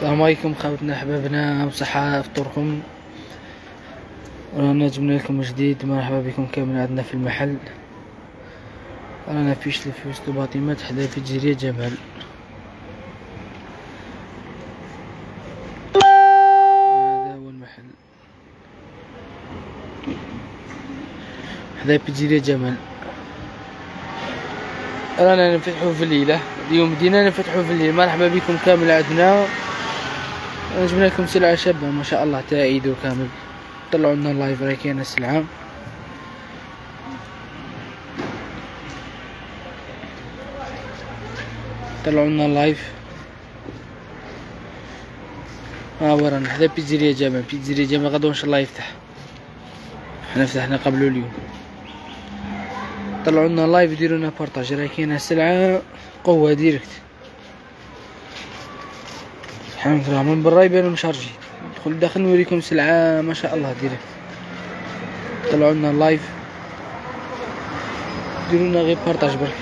السلام عليكم خوتنا احبابنا وصحة فطوركم. رانا جبنا لكم جديد. مرحبا بكم كامل عندنا في المحل. رانا في وسط الباطمات حدا في جزيرة جمال. هذا هو المحل حدا في جزيرة جمال. رانا نفتحو في الليلة اليوم، بدينا نفتحو في الليل. مرحبا بكم كامل عندنا. جبنا لكم سلعة شابة ما شاء الله تاع عيدو كامل. طلعوا لنا اللايف راه كاينه السلعة. طلعوا لنا اللايف. ها هو رانا حدا بيتزيريا جمال. بيتزيريا جمال غدوة ان شاء الله يفتح. حنا فتحنا قبلو اليوم. طلعوا لنا اللايف وديروا لنا بارطاج راه كاينه السلعة قوة ديريكت. الحمد لله من برا يبانو مشارجين. ندخل داخل نوريكم سلعة ما شاء الله ديريكت. طلعوا لنا اللايف ديروا لنا غير بارطاج برك.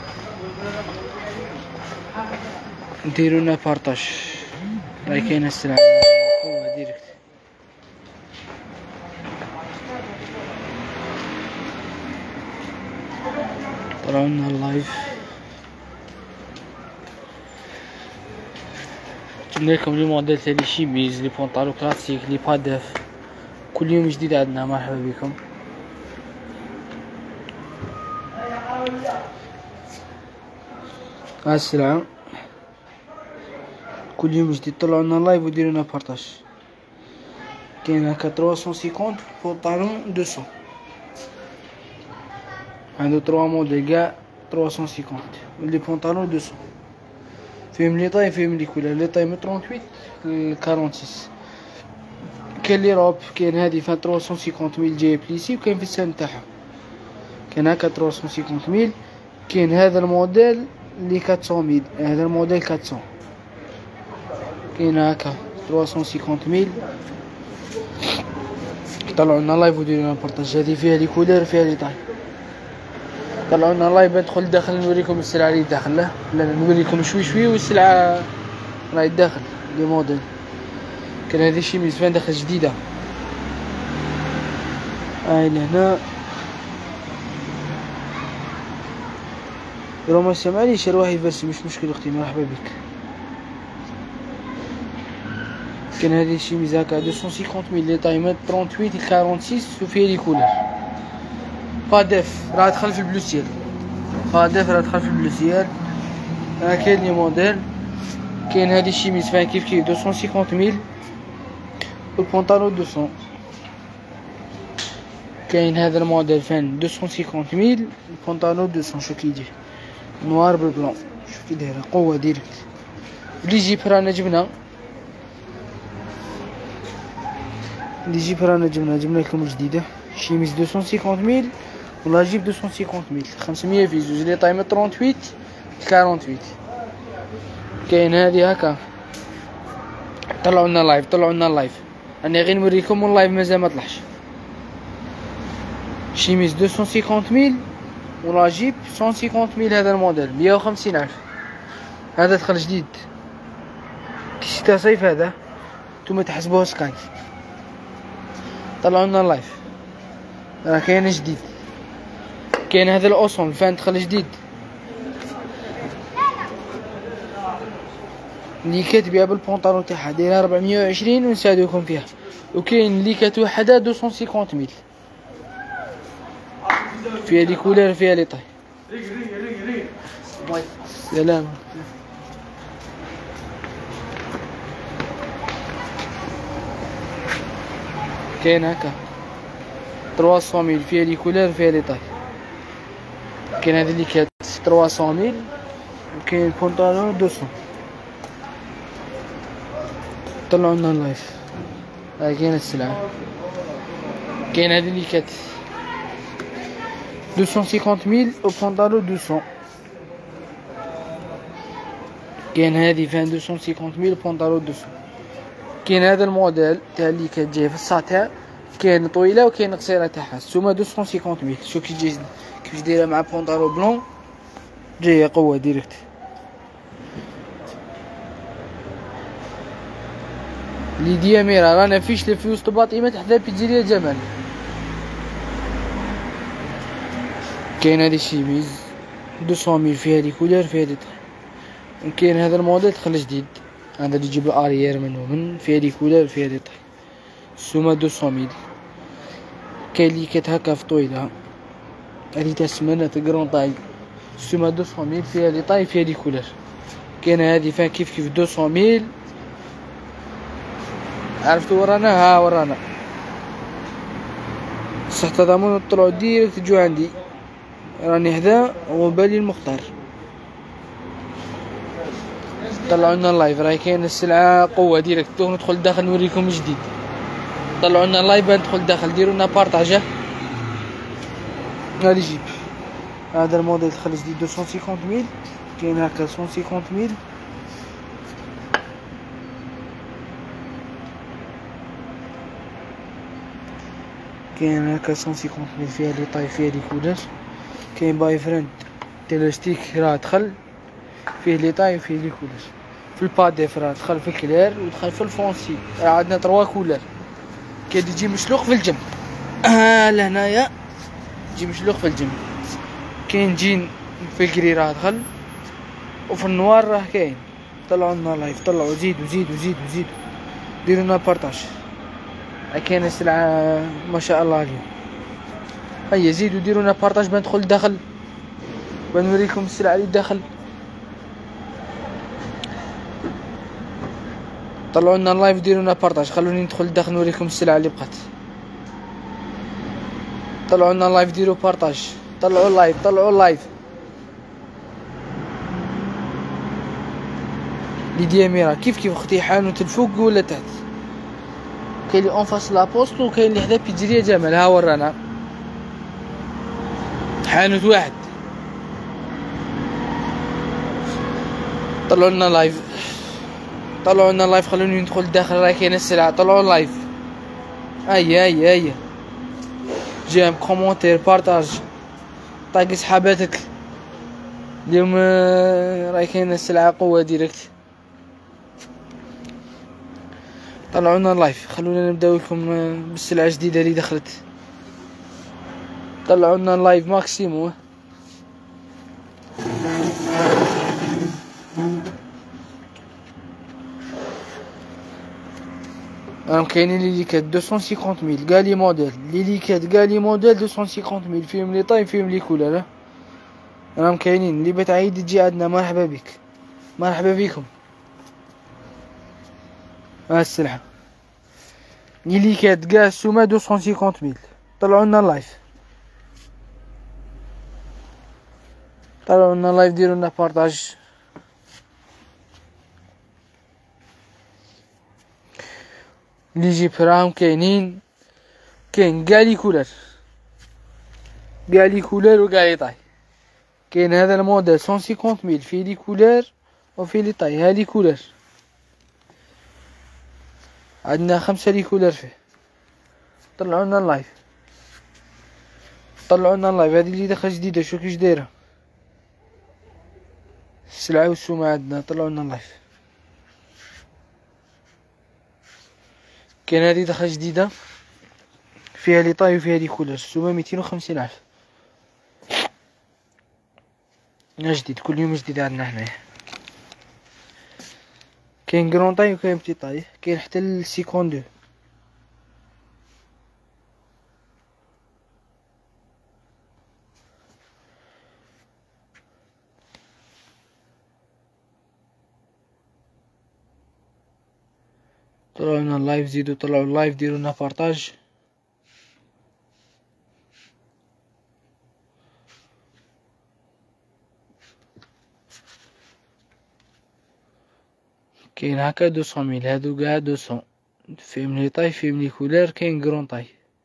ديروا لنا بارطاج راه كاينه السلعة قوة ديريكت. طلعوا لنا اللايف. جبنا لكم لي موديل تاع لي شيميز لي بونطالو كلاسيك لي باداف كل يوم جديد عندنا. مرحبا بكم. ها السلعة كل يوم جديد. طلعوا لنا لايف وديروا لنا بارطاج. كاين هكا 350 بونطالون 200. عنده 3 موديل كاع 350 لي بونطالون 200. فيهم لي طاي فيهم لي كولور. لي طاي من 38 ل 46. كاين لي روب. كاين هادي فيها 350 ميل جاي بليسي وكاين في السن تاعها. كاين هكا 350 ميل. كاين هذا الموديل اللي 400 ميل. هذا الموديل 400. كاين هكا 350 ميل. طلعوا لنا لايف وديروا لنا بارطاج. هذه فيها لي كولور فيها لي طاي. طلعوا لنا لايف ندخل داخل نوريكم السلعة اللي داخل. لا نوريكم شوي والسلعة راهي داخل لي موديل. كان هذه شيميز فين داخل جديدة. هاي لهنا روماسيا معليش رواحي بس مش مشكل اختي. مرحبا بك. كان هذه شيميز هكا 250 ميل لي طايمات 38 ل 46 وفيها لي كولور. باداف راه دخل في البلوسيال. باداف راه دخل في البلوسيال. كاين لي موديل. كاين هذه الشيميز فيها كيف 250 ميل والبونطالون 200. كاين هذا الموديل فين 250 ميل البونطالون 200. شو كيجي نوار بالبلون. شو كي دايره قوه ديريكت. لي جيب رانا جبنا. لي جيب رانا جبنا لكم جديده. شيميز 250 ميل ولا جيب 250 ميل 500 في زوج لي طايمه 38 48. كاين هذه هكا. طلعوا لنا لايف. انا غير نوريكم اللايف مازال ما طلعش. شيميز 250 ميل ولا جيب 150 ميل. هذا الموديل 150 ألف. هذا دخل جديد كي شتا صيف. هذا نتوما تحسبوه سكاي. طلعوا لنا لايف راه كاين جديد. كاين هذا الاوسون فين دخل جديد اللي كاتبها بالبونطالون تاعها دايره 420 ونساعدوكم فيها. وكاين اللي كتوحدها 250 ميل فيها لي كولور فيها لي طاي. سلام. كاين هكا 300 ميل فيها لي كولور فيها لي طاي. كاين هذه اللي كات 300 ميل وكاين البونطالون 200. طلعوا لنا اللايف. هاي كاين السلعة. كاين هذه اللي كات 250 ميل وبونطالون 200. كاين هذه فيها 250 ميل وبونطالون 200. كاين هذا الموديل تاع اللي كتجي في الساتان. كاين طويله وكاين قصيره تاعها. السومه 250 ميل. شوف كيفاش دايره مع بونطالون بلون جايه قوه ديريكت. لي دياميرا رانا فيش لي في وسط باطيمة حدا بيتزيريا جمال. كاين هادي الشيميز 200,000 فيها لي كولور فيها لي طاي. كاين هذا الموديل دخل جديد، هذا اللي يجيب الاريير من ومن فيها لي كولور فيها لي طاي. السومة 200,000. كاين لي كات هكا في طويلة هادي تاع السمانة تاع كرون طاي. السومة 200,000 فيها لي طاي فيها لي كولور. كاين هادي فيها كيف 200,000. عرفتو ورانا ها ورانا صح تضامن طلعوا ديريكت تجو عندي راني حدا وبالي المختار. طلعوا لنا اللايف راهي كاين السلعة قوة ديريكت ندخل داخل نوريكم جديد. طلعوا لنا اللايف ندخل داخل ديروا لنا بارطاجه. هادي جيب هذا الموديل دخل جديد 250,000. كاين هكا 150,000. كاين هكا 150,000 فيها لي طاي فيها لي كولور. كاين باي فريند تيلستيك راه دخل فيه لي طاي وفيه لي كولور. في الباديف راه دخل في الكلير ودخل في الفونسي. راه عندنا 3 كولور. كاين يجي مشلوق في الجنب لهنايا يجي مشلوق في الجنب. كاين جين في الكري راه دخل وفي النوار راه كاين. طلعوا لنا لايف طلعوا زيدوا زيدوا زيدوا زيدوا ديروا لنا بارطاج. كاين السلعة ما شاء الله اليوم. هيا زيدوا ديروا لنا بارطاج بندخل داخل بنوريكم السلعة اللي داخل. طلعوا لنا اللايف ديروا لنا بارطاج. خلوني ندخل داخل نوريكم السلعة اللي بقات. طلعوا لنا اللايف ديروا بارطاج. طلعوا اللايف طلعوا اللايف. لي دياميرا كيف اختي حانوت الفوق ولا تحت. كاين اللي اون فاس لابوست وكاين اللي حدا بيتزيريا جمال. ها ورانا حانوت واحد. طلعوا لنا لايف طلعوا لنا لايف. خلوني ندخل داخل راه كاين السلعة. طلعوا لايف. هيا هيا هيا جيم كومونتير بارطاج طاقي صحاباتك اليوم. راه كاين السلعة قوة ديريكت. طلعوا لنا لايف. خلونا نبداو لكم بالسلعة الجديدة اللي دخلت. طلعوا لنا لايف ماكسيمو. راهم كاينين لي ليكات 250,000 كاع لي موديل. لي ليكات كاع لي موديل 250,000 فيهم لي طاي فيهم لي كولور. راهم كاينين. اللي بغيت عيد تجي عندنا مرحبا بك مرحبا بكم. ها السلعة لي ليكات كاع السومة 250,000. طلعوا لنا لايف طلعوا لنا لايف ديروا لنا بارطاج. لي جيب راهم كاينين. كاين كاع لي كولور كاع لي كولور وكاع لي طاي. كاين هذا الموديل 150,000 فيه لي كولور وفيه لي طاي. ها لي كولور عندنا 5 لي كولور فيه. طلعوا لنا اللايف طلعوا لنا اللايف. هذه اللي داخله جديده شوف كيش دايره السلعه والسومه عندنا. طلعوا لنا اللايف. كاين هذه داخله جديده فيها لي طاي وفيها لي كولور. السومه 250,000 جديد. كل يوم جديد عندنا هنايا. كاين كرون طاي وكاين بتي طاي. كاين حتى السيكون 2. طلعوا لنا اللايف زيدوا طلعوا اللايف ديروا لنا بارطاج. كاين هكا 200,000 هادو كاع 200 فيهم لي طاي فيهم لي كولور. كاين كرون طاي.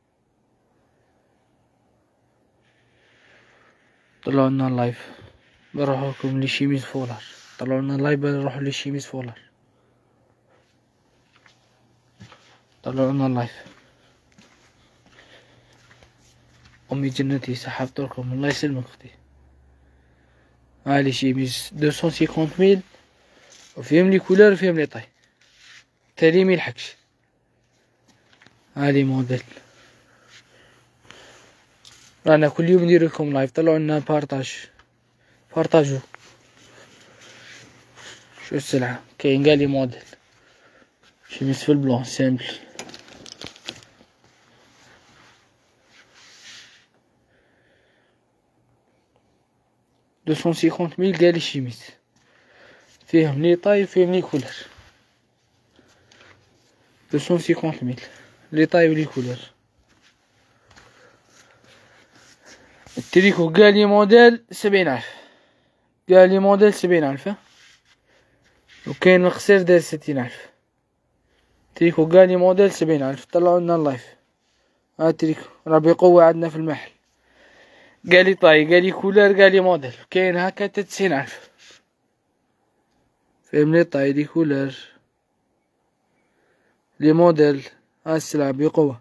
طلعوا لنا اللايف بنروحو لكم لي شيميز فولار. طلعوا لنا اللايف بنروحو لي شيميز فولار. طلعوا لنا اللايف. امي جنتي سحبت لكم الله يسلمك اختي. ها لي شيميز 250,000 وفيهم لي كولور وفيهم لي طاي. تالي ميلحقش. هادي موديل. رانا كل يوم ندير لكم لايف، طلعوا لنا بارطاجو. شو السلعة؟ كاين قالي موديل شميس في البلون سامبل. 250,000 قالي شميس، فيهم لي طاي وفيهم لي كولر. 250,000 لي طاي ولي كولر. التريكو قالي موديل 70,000، قالي موديل 70,000. وكاين القصير داير 60,000. تريكو قالي موديل 70,000. طلعوا لنا اللايف. ها تريكو راه بقوة عندنا في المحل. قالي طاي قالي كولر قالي موديل. كاين هكا 90,000. فهم لي طاي لي كولر لي موديل. ها السلعة بقوة.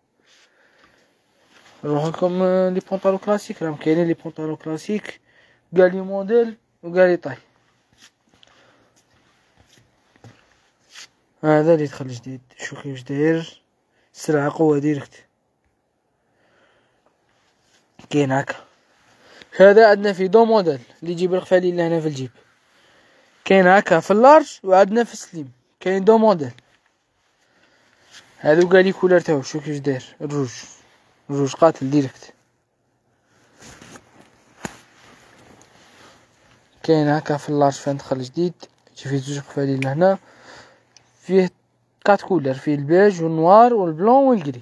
نروح لكم لي بونطالو كلاسيك. راهم كاينين لي بونطالو كلاسيك قالي موديل وقالي طاي. هذا اللي دخل جديد. شوف كيفاش داير. السلعة قوة ديريكت. كاين هكا. هذا عندنا في دو موديل اللي يجيب القفالي لهنا في الجيب. كاين هكا في اللارج وعندنا في السليم. كاين دو موديل. هذو قالي كولر تاعو. شوف كيفاش داير. الروج قاتل ديريكت. كاين هكا في اللارج فين دخل جديد. يجي فيه زوج قفالي لهنا. فيه 4 كولر. فيه البيج والنوار والبلون والجري.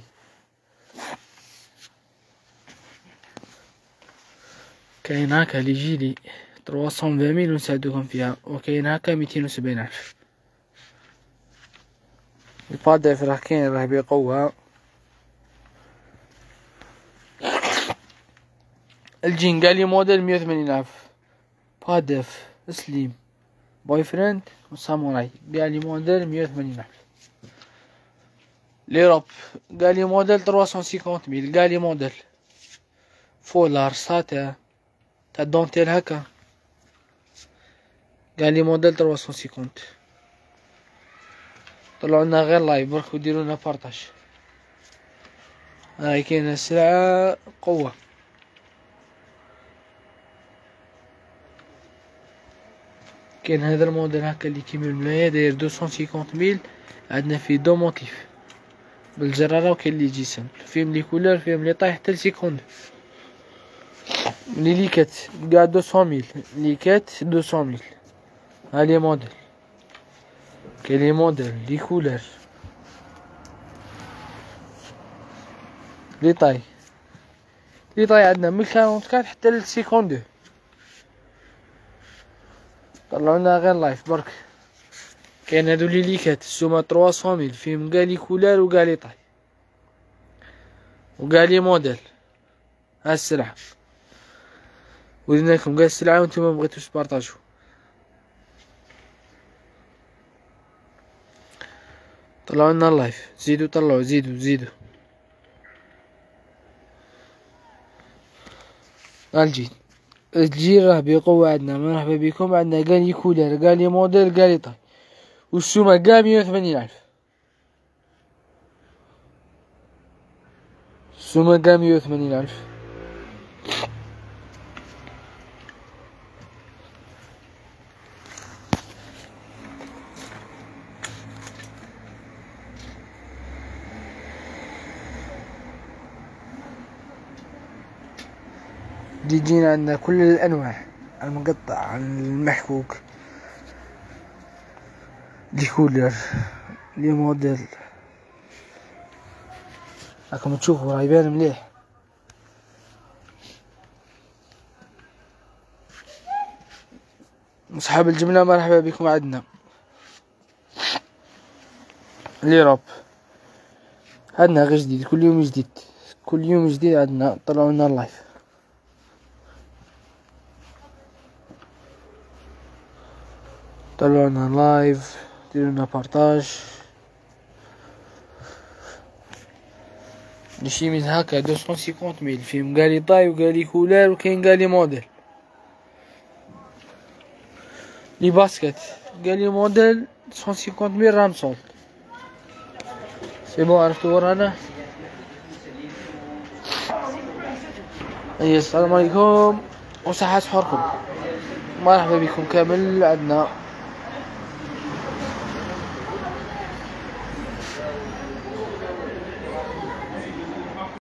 كاين هكا اللي يجيلي 320,000 ونساعدوكم فيها. وكاين هكا 270,000. الباديف راه كاين راه بقوة. الجين قالي موديل 180,000. باديف سليم بوي فريند وساموراي قالي موديل 180,000. ليروب قالي موديل 350,000. قالي موديل فولار ساتا تاع دونتيل هكا. قالي موديل 350. طلعوا لنا غير لايف برك وديروا لنا بارطاج. هاي كاينه السلعة قوة. كاين هذا الموديل هكا اللي كيما الملاية داير 250,000. عندنا فيه دو موتيف بالجرارة. وكاين اللي يجي سامبل. فيهم لي كولر فيهم لي طاي حتى ل50. لي ليكات قاع 200,000. ليكات 200,000. ها لي موديل. كاين لي موديل لي كولر لي طاي. لي طاي عندنا من 44 حتى ل 52. طلعوا لنا غير لايف برك. كاين هادو لي ليكات السومة 300,000. فيهم كاع لي كولر وكاع لي طاي وكاع لي موديل. ها السلعة ورينا لكم كاع السلعة وانتم مبغيتوش تبارطاجو. طلعوا لنا اللايف. زيدوا طلعوا زيدوا. الجيل راه بقوة عندنا. مرحبا بكم. عندنا كاع لي كولر كاع لي موديل كاع لي طاي. والسومة كاع 180,000. السومة كاع 180,000. جينا عندنا كل الأنواع. المقطع المحكوك لي كولر لي موديل. راكم تشوفوا راه يبان مليح. أصحاب الجملة مرحبا بكم. عندنا ليروب. عندنا غير جديد. كل يوم جديد عندنا. طلعوا لنا اللايف. طلعوا لنا لايف. ديروا لنا بارطاج. الشيميز هكا 250,000. فيهم كاع لي طاي وكاع لي كولار وكاين كاع لي موديل. لي باسكت كاع لي موديل 150,000 راهم صولد. سي بون عرفتوا ورانا. السلام عليكم وصحة حوركم، مرحبا بكم كامل عندنا